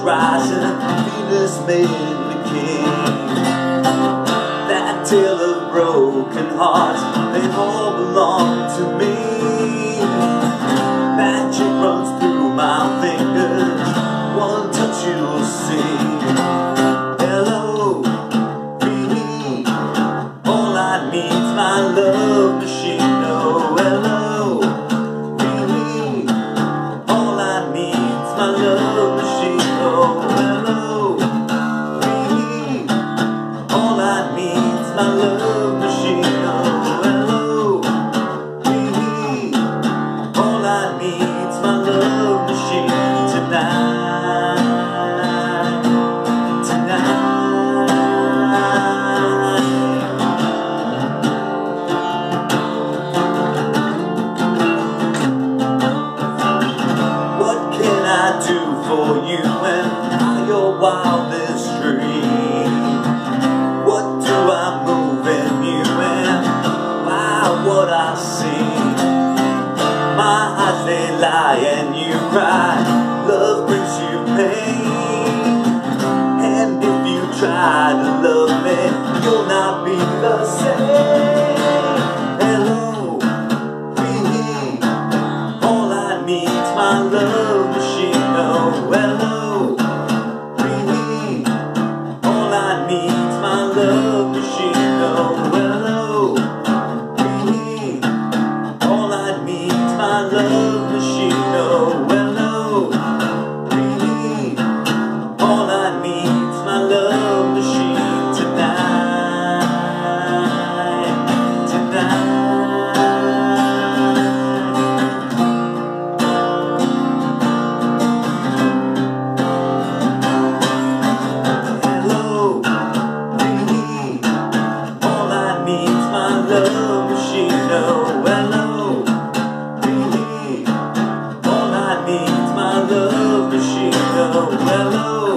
rising, Venus made me king. That tale of broken hearts, they all belong to me. Magic runs through my fingers, one touch you'll see. L.O.V.E, all I need's my love machine. Oh, L.O.V.E, all I need's my love machine. Oh, L.O.V.E, all I need's my love machine. Oh, L.O.V.E, all I need's my love machine tonight. What can I do for you when I'm your wildest dream? What do I move in you and wow, what I see? My eyes they lie and you cry, love brings you pain. And if you try to love me, you'll not be the same. L.O.V.E, all I need's my love machine. Oh, L.O.V.E, all I need's my love machine. Oh, L.O.V.E, all I need's my love machine. Oh, L.O.V.E, all I need's my love machine tonight, tonight. L.O.V.E, all I need's my love machine. Oh, L.O.V.E, all I need's my love machine. Oh, L.O.V.E.